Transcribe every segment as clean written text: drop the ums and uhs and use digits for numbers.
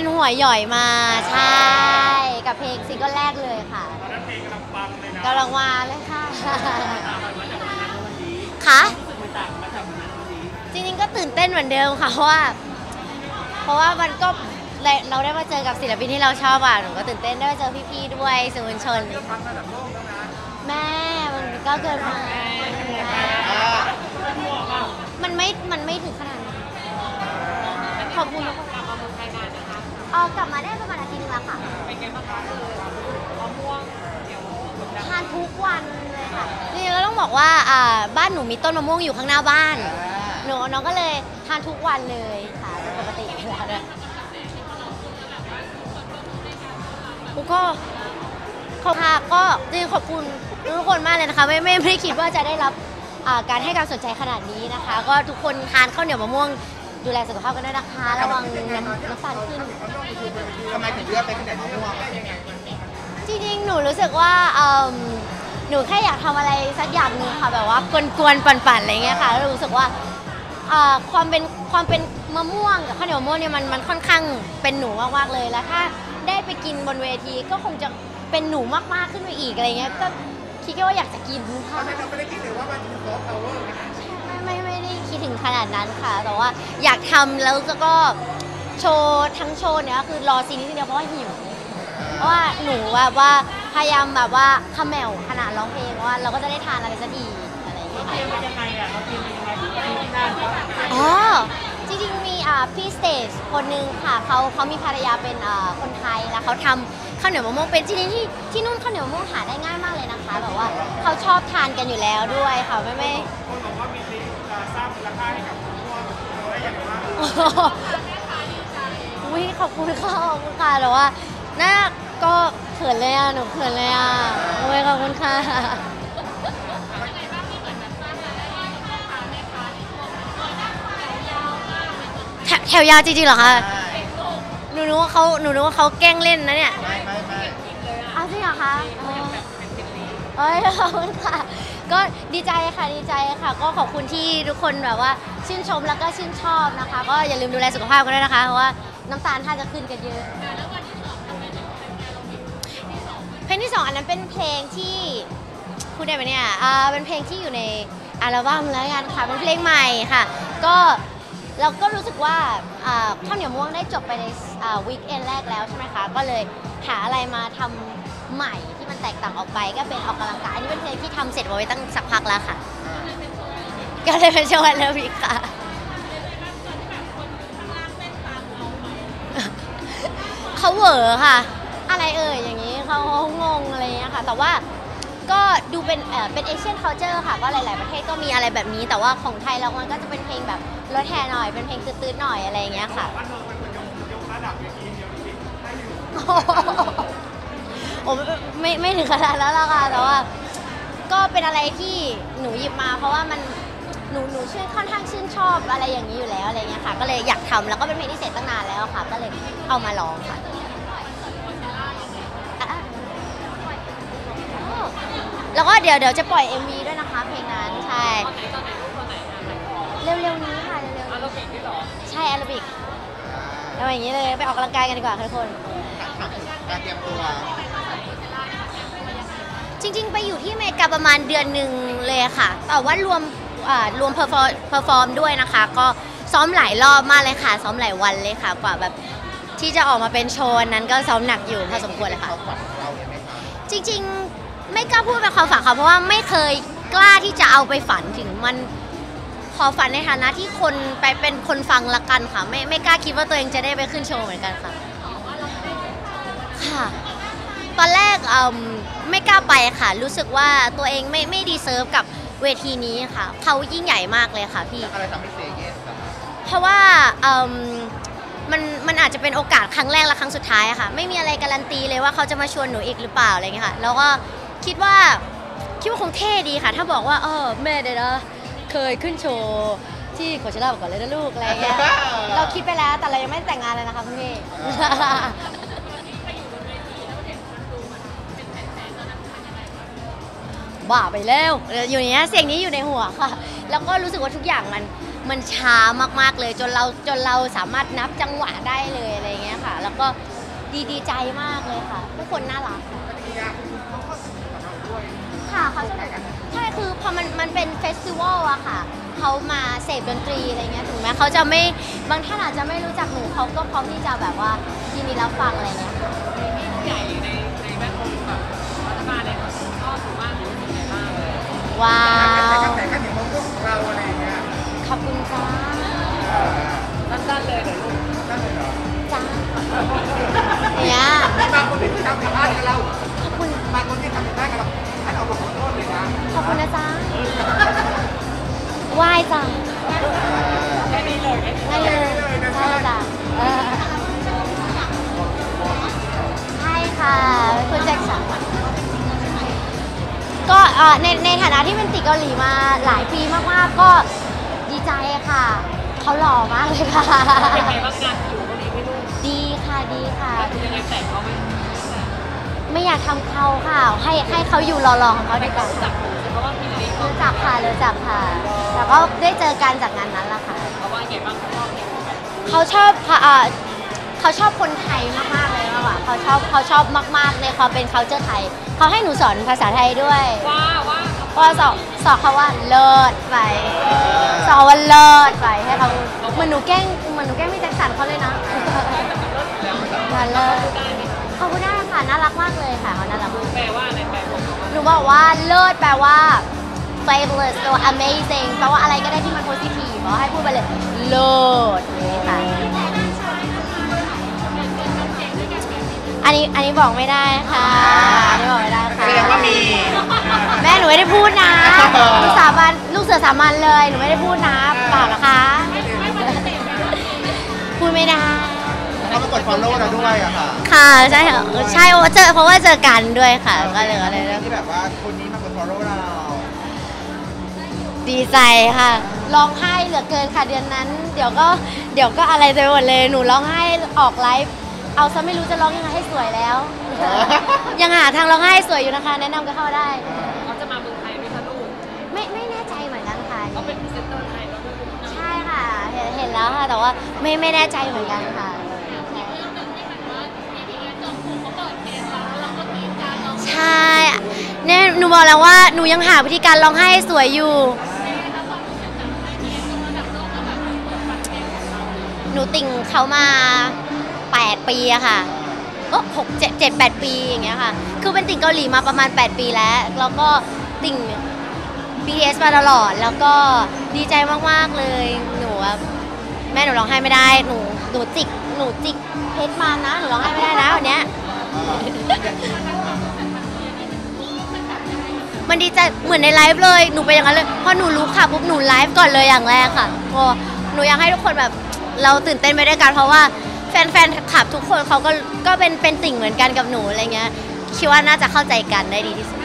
เป็นหัวหย่อยมาใช่กับเพลงซิงเกิลแรกเลยค่ะเพลงกำลังปังเลยนะกำลังมาเลยค่ะค่ะจริงๆก็ตื่นเต้นเหมือนเดิมค่ะเพราะว่ามันก็เราได้มาเจอกับศิลปินที่เราชอบอ่ะหนูก็ตื่นเต้นได้มาเจอพี่ๆด้วยสื่อมวลชนแม่มันก็เกินมามันไม่ถึงขนาดนั้นขอบคุณทุกคนกลับมาได้ประมาณอาทิตย์นึงแล้วค่ะเป็นไงบ้างคะมะม่วงทานทุกวันเลยค่ะจริงๆก็ต้องบอกว่าบ้านหนูมีต้นมะม่วงอยู่ข้างหน้าบ้านน้องก็เลยทานทุกวันเลยค่ะเป็นปกติแล้วด้วยก็ขอบคุณก็จริงขอบคุณทุกคนมากเลยนะคะไม่คิดว่าจะได้รับการให้การสนใจขนาดนี้นะคะก็ทุกคนทานข้าวเหนียวมะม่วงดูแลสุขภาพกันด้วยนะคะระวังน้ำตาลขึ้นทำไมถึงเลือกเป็นข้าวเหนียวมะม่วงจริงๆหนูรู้สึกว่าหนูแค่อยากทำอะไรสักอย่างนึงค่ะแบบว่ากวนๆปั่นๆอะไรเงี้ยค่ะแล้วรู้สึกว่าความเป็นมะม่วงกับข้าวเหนียวมะม่วงเนี่ยมันค่อนข้างเป็นหนูมากๆเลยแล้วถ้าได้ไปกินบนเวทีก็คงจะเป็นหนูมากๆขึ้นไปอีกอะไรเงี้ยก็คิดแค่ว่าอยากจะกินค่ะไม่ได้คิดเลยว่ามันจะซอฟต์พาวเวอร์ไม่ได้คิดถึงขนาดนั้นค่ะแต่ว่าอยากทำแล้วก็โชว์ทั้งโชว์เนี่ยคือรอซีนนี้ทีเดียวเพราะว่าหิวเพราะว่าหนูแบบว่าพยายามแบบว่าขมแมวขนาดร้องเพลงว่าเราก็จะได้ทานอะไรสักทีอะไรอย่างเงี้ยยังไงอ่ะเราเตรียมยังไงที่นั่นอ๋อจริงๆมีพี่สเตจคนนึงค่ะเขามีภรรยาเป็นคนไทยแล้วเขาทำข้าวเหนียวมะม่วงเป็นจริงๆที่นู่นข้าวเหนียวมะม่วงหาได้ง่ายมากเลยนะคะแบบว่าเขาชอบทานกันอยู่แล้วด้วยค่ะไม่คนบอกว่ามีลิงสร้างมูลค่าให้กับมะม่วงอะไรอย่างไรบ้างอุ้ยขอบคุณค่ะแต่ว่าน่าก็เขินเลยอ่ะหนูเขินเลยอ่ะโอ้ยขอบคุณค่ะแถวยาวจริงๆเหรอคะหนูนึกว่าเขาแกล้งเล่นนะเนี่ยไม่อ้าวจริงเหรอคะเอ้ยขอบคุณค่ะก็ดีใจค่ะก็ขอบคุณที่ทุกคนแบบว่าชื่นชมแล้วก็ชื่นชอบนะคะก็อย่าลืมดูแลสุขภาพกันด้วยนะคะเพราะว่าน้ำตาลถ้าจะขึ้นกันเยอะเพลงที่2อันนั้นเป็นเพลงที่พูดได้ไหมเนี่ยเป็นเพลงที่อยู่ในอัลบั้มแล้วกันค่ะเป็นเพลงใหม่ค่ะก็เราก็รู้สึกว่าข้าวเหนียวม่วงได้จบไปในวีคเอนด์แรกแล้วใช่ไหมคะก็เลยหาอะไรมาทำใหม่ที่มันแตกต่างออกไปก็เป็นออกกำลังกายอันนี้เป็นเพลงที่ทำเสร็จไว้ตั้งสักพักแล้วค่ะก็เลยเป็นโชว์แอโรบิกค่ะเขาเหวอค่ะอะไรอย่างนี้เขางงอะไรอย่างเงี้ยค่ะแต่ว่าก็ดูเป็นเอเชียนคัลเจอร์ค่ะก็หลายๆประเทศก็มีอะไรแบบนี้แต่ว่าของไทยเรามันก็จะเป็นเพลงแบบรถแห่หน่อยเป็นเพลงตื้นๆหน่อยอะไรอย่างเงี้ยค่ะยกระดับอย่างนี้เดียวนี้ให้อยู่โอ้ไม่ถึงขนาดนั้นแล้วค่ะแต่ว่าก็เป็นอะไรที่หนูหยิบมาเพราะว่ามันหนูค่อนข้างชื่นชอบอะไรอย่างนี้อยู่แล้วอะไรเงี้ยค่ะก็เลยอยากทำแล้วก็เป็นเพลงที่เสร็จตั้งนานแล้วค่ะก็เลยเอามาร้องค่ะแล้วก็เดี๋ยวจะปล่อย MV ด้วยนะคะเพลงนั้นใช่เร็วๆนี้ค่ะเร็วๆแอโรบิกด้วยหรอใช่แอโรบิกเอาอย่างนี้เลยไปออกกำลังกายกันดีกว่าทุกคนการเตรียมตัวจริงๆไปอยู่ที่อเมริกาประมาณเดือนหนึ่งเลยค่ะแต่ว่ารวมเพอร์ฟอร์มด้วยนะคะก็ซ้อมหลายรอบมากเลยค่ะซ้อมหลายวันเลยค่ะกว่าแบบที่จะออกมาเป็นโชว์นั้นก็ซ้อมหนักอยู่พอสมควรเลยค่ะจริงๆไม่กล้าพูดเป็นความฝันค่ะเพราะว่าไม่เคยกล้าที่จะเอาไปฝันถึงมันขอฝันในฐานะที่คนไปเป็นคนฟังละกันค่ะไม่กล้าคิดว่าตัวเองจะได้ไปขึ้นโชว์เหมือนกันค่ะค่ะตอนแรกไม่กล้าไปค่ะรู้สึกว่าตัวเองไม่ดีเซิร์ฟกับเวทีนี้ค่ะเขายิ่งใหญ่มากเลยค่ะพี่อะไรทำให้เซเยสเพราะว่ามันอาจจะเป็นโอกาสครั้งแรกและครั้งสุดท้ายค่ะไม่มีอะไรการันตีเลยว่าเขาจะมาชวนหนูอีกหรือเปล่าอะไรเงี้ยค่ะแล้วก็คิดว่าคงเท่ดีค่ะถ้าบอกว่าแม่เดี๋ยวนะเคยขึ้นโชว์ที่โคเชล่าก่อนเลยนะลูกอะไรเงี้ยเราคิดไปแล้วแต่เรายังไม่แต่งงานเลยนะคะคุณพี่บ้าไปแล้วอยู่อย่างเงี้ยเสียงนี้อยู่ในหัวค่ะแล้วก็รู้สึกว่าทุกอย่างมันช้ามากๆเลยจนเราสามารถนับจังหวะได้เลยอะไรเงี้ยค่ะ แล้วก็ดีใจมากเลยค่ะทุกคนน่ารักค่ะเขาจะใช่คือพอมันเป็นเฟสติวัลอะค่ะเขามาเสพดนตรีอะไรเงี้ยถึงแม้เขาจะไม่บางท่านอาจจะไม่รู้จักหนูเขาก็พร้อมที่จะแบบว่ายินดีรับฟังอะไรเงี้ยใหญ่ในแวดวงแบบรัฐบาลเนี่ยก็ถือว่ารู้สึกไงบ้างว้าวแต่ก็เห็นมะม่วงของเราอะไรอย่างเงี้ยขอบคุณจ้าสั้นๆเลยเดี๋ยวลูกนั่นเลยเหรอจ้าเนี่ยมีบางคนที่ทำผิดพลาดกับเราขอบคุณบางคนที่ทำผิดพลาดกับเราท่านเอาบทขอโทษเลยนะขอบคุณนะจ๊ะไหว้จ้ะแค่นี้เลยไหมได้เลยใช่จ้ะใช่ค่ะคุณแจ็คสันก็ในฐานะที่เป็นติเกาหลีมาหลายปีมากๆก็ดีใจค่ะเขาหล่อมากเลยค่ะเป็นไงบ้างงานอยู่คนนี้ไม่รู้ดีค่ะดีค่ะคือยังไงแต่งเขาไหมไม่อยากทำเขาค่ะให้เขาอยู่หล่อๆของเขาดีกว่ารู้จัค่ะกเพราะว่าพี่ลีเขารู้จักค่ะรู้จักค่ะแล้วก็ได้เจอกันจากงานนั้นแหละค่ะเขาว่าไงบ้างเขาเนี่ยเขาชอบค่ะเขาชอบคนไทยมากๆเลยมากกว่าเขาชอบมากๆในความเป็น culture ไทยเขาให้หนูสอนภาษาไทยด้วยว่าก็สอนเขาว่าเลิศไปสอนว่าเลิศไปให้เขาเหมือนหนูแกล้งพี่แจ็คสันเขาเลยนะมาเลิศเขาพูดได้ค่ะน่ารักมากเลยค่ะเขาน่ารักมากแปลว่าอะไรแปลผมหนูบอกว่าเลิศแปลว่า fabulous แปลว่า amazing แปลว่าอะไรก็ได้ที่มัน positive บอกให้พูดไปเลยเลิศนี่ค่ะอันนี้บอกไม่ได้ค่ะอันนี้บอกไม่ได้ค่ะแสดงว่ามีแม่หนูไม่ได้พูดนะลูกสาบานลูกเสือสามัญเลยหนูไม่ได้พูดนะเปล่านะคะพูดไม่ได้เขามากด follow เราด้วยอะค่ะค่ะใช่ค่ะใช่เพราะว่าเจอกันด้วยค่ะก็เลยอะไรที่แบบว่าคนนี้มากด follow เราดีใจค่ะร้องไห้เหลือเกินค่ะเดือนนั้น เดี๋ยวก็อะไรไปหมดเลยหนูร้องไห้ออกไลฟ์เอาซะไม่รู้จะร้องยังไงให้สวยแล้ว ยังหาทางร้องไห้สวยอยู่นะคะ แนะนำกันเข้ามาได้เขาจะมาเมืองไทยไหมคะลูกไม่แน่ใจเหมือนกันค่ะเขาเป็นพรีเซนเตอร์ไทยแล้วด้วยใช่ค่ะเห็นแล้วค่ะแต่ว่าไม่แน่ใจเหมือนกันค่ะใช่เนี่ยหนูบอกแล้วว่าหนูยังหาวิธีการร้องไห้ให้สวยอยู่หนูติ่งเขามา8 ปีอะค่ะ6-7-8 ปีอย่างเงี้ยค่ะคือเป็นติ่งเกาหลีมาประมาณ8 ปีแล้วก็ติ่ง BTS มาตลอดแล้วก็ดีใจมากๆเลยหนูแม่หนูร้องไห้ไม่ได้หนูจิกเพชรมานะหนูร้องไห้ไม่ได้นะวันเนี้ย มันดีใจเหมือนในไลฟ์เลยหนูไปอย่างนั้นเลยพอหนูรู้ค่ะปุ๊บหนูไลฟ์ก่อนเลยอย่างแรกค่ะโอ้หนูอยากให้ทุกคนแบบเราตื่นเต้นไปด้วยกันเพราะว่าแฟนคลับทุกคนเขาก็เป็นติ่งเหมือนกันกับหนูอะไรเงี้ยคิดว่าน่าจะเข้าใจกันได้ดีที่สุด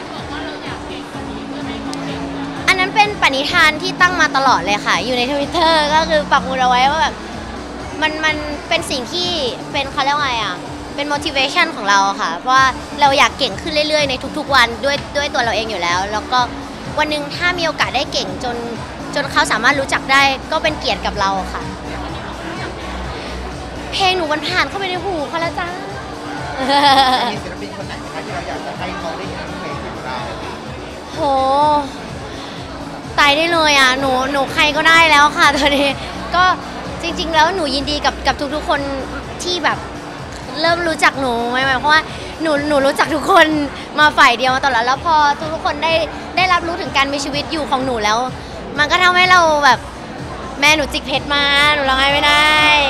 อันนั้นเป็นปณิธานที่ตั้งมาตลอดเลยค่ะอยู่ใน Twitter ก็คือปักหมุดเอาไว้ว่าแบบมันเป็นสิ่งที่เป็นเขาเรียกว่าไงอ่ะเป็น motivation ของเราค่ะเพราะว่าเราอยากเก่งขึ้นเรื่อยๆในทุกๆวันด้วยตัวเราเองอยู่แล้วแล้วก็วันหนึ่งถ้ามีโอกาสได้เก่งจนเขาสามารถรู้จักได้ก็เป็นเกียรติกับเราค่ะเพลงหนูมันผ่านเข้าไปในหูเขาแล้วจ้ามีศิลปินคนไหนไหมคะที่เราอยากจะให้เขาได้เห็นเพลงของเราโหตายได้เลยอ่ะหนูใครก็ได้แล้วค่ะตอนนี้ก็จริงๆแล้วหนูยินดีกับทุกๆคนที่แบบเริ่มรู้จักหนูไหมเพราะว่าหนูรู้จักทุกคนมาฝ่ายเดียวมาตลอดแล้วพอทุกคนได้รับรู้ถึงการมีชีวิตอยู่ของหนูแล้ว มันก็ทำให้เราแบบแม่หนูจิกเพชรมาหนูร้องไห้ไม่ได้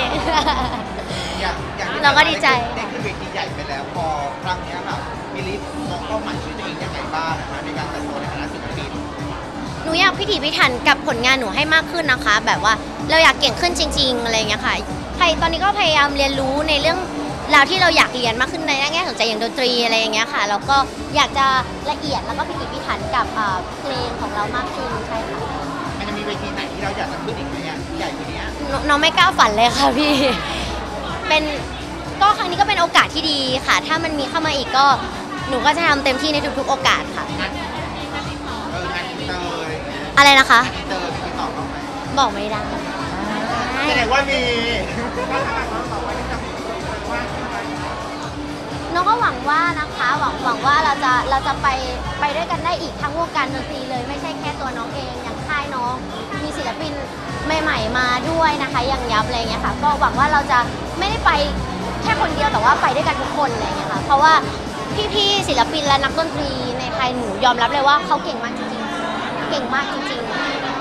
อย่างที่เราก็ดีใจได้ขึ้นเวทีใหญ่ไปแล้วพอครั้งนี้ค่ะมิลลิมองเป้าหมายชีวิตตัวเองยังไงบ้างนะคะในการเติบโตในฐานะศิลปินหนูอยากพิถีพิถันกับผลงานหนูให้มากขึ้นนะคะ แบบว่าเราอยากเก่งขึ้นจริงๆอะไรอย่างเงี้ยค่ะตอนนี้ก็พยายามเรียนรู้ในเรื่องราวที่เราอยากเรียนมากขึ้นในแง่สนใจอย่างดนตรีอะไรอย่างเงี้ยค่ะแล้วก็อยากจะละเอียดแล้วก็พิถีพิถันกับเพลงของเรามากขึ้นใช่ค่ะมันจะมีเวทีไหนที่เราอยากจะขึ้นอีกไหมเนี่ยใหญ่กว่านี้น้องไม่กล้าฝันเลยค่ะพี่ก็ครั้งนี้ก็เป็นโอกาสที่ดีค่ะ ถ้ามันมีเข้ามาอีกก็หนูก็จะทำเต็มที่ในทุกๆโอกาสค่ะงานอินเตอร์อะไรอย่างเงี้ยอะไรนะคะอินเตอร์มีติดต่อเข้าไหมบอกไม่ได้แสดงว่ามีน้องก็หวังว่านะคะหวังว่าเราจะไปด้วยกันได้อีกทั้งวงการดนตรีเลยไม่ใช่แค่ตัวน้องเองอย่างค่ายน้องมีศิลปินใหม่ๆมาด้วยนะคะอย่างยับอะไรเงี้ยค่ะก็หวังว่าเราจะไม่ได้ไปแค่คนเดียวแต่ว่าไปด้วยกันทุกคนอะไรเงี้ยค่ะเพราะว่าพี่ๆศิลปินและนักดนตรีในไทยหนูยอมรับเลยว่าเขาเก่งมากจริงๆเก่งมากจริงๆ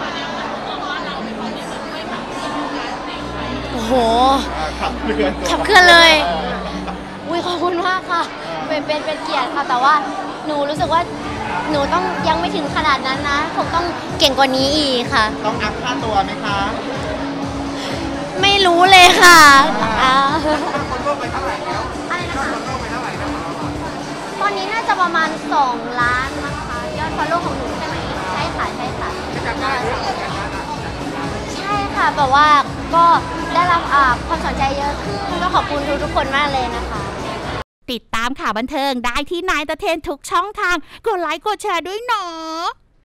โอ้โหขับเคลื่อนขับเคลื่อนเลย อุ้ยขอบคุณมากค่ะเป็นเกียรติค่ะแต่ว่าหนูรู้สึกว่าหนูต้องยังไม่ถึงขนาดนั้นนะผมต้องเก่งกว่านี้อีกค่ะต้องอัพค่าตัวไหมคะไม่รู้เลยค่ะอ่าคนร่วมไปเท่าไหร่แล้วอะไรนะคะคนร่วมไปเท่าไหร่แล้วตอนนี้น่าจะประมาณ2 ล้านนะคะยอดฟอลโล่ของหนูใช่ไหมใช่ค่ะใช่ค่ะแบบว่าก็ได้รับความสนใจเยอะขึ้นก็ขอบคุณทุกคนมากเลยนะคะติดตามข่าวบันเทิงได้ที่นายตะเทนทุกช่องทางกดไลค์กดแชร์ด้วยเนาะ